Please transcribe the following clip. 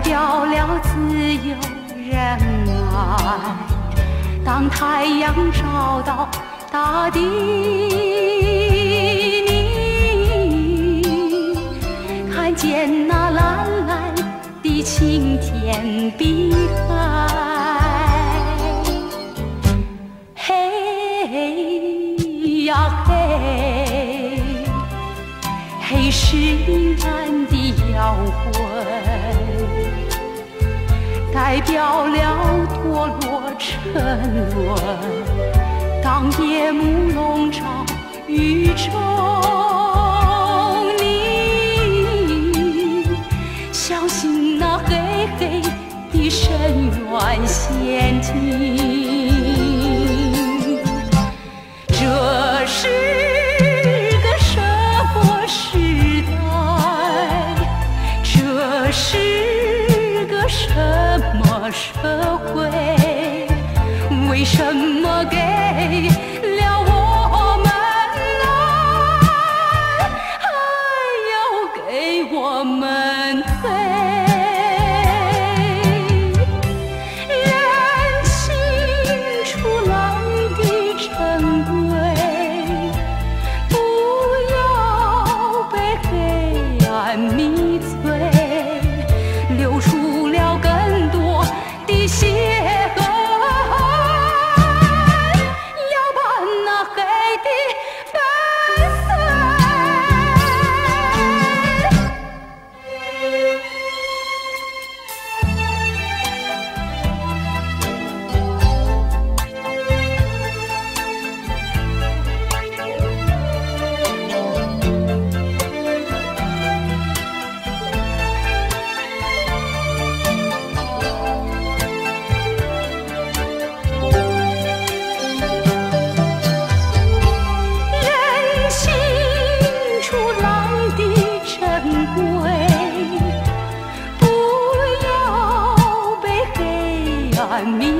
表了自由仁爱。当太阳照到大地，你看见那蓝蓝的青天碧海。嘿呀嘿，嘿是蓝的摇滚，代表了堕落沉沦。当夜幕笼罩宇宙，你相信那黑黑的深渊陷阱。这是个什么时代？这是个什么社会？为什么给了我们爱，还要给我们黑？认清楚浪的珍贵，不要被黑暗迷醉，流出了更多的血和迷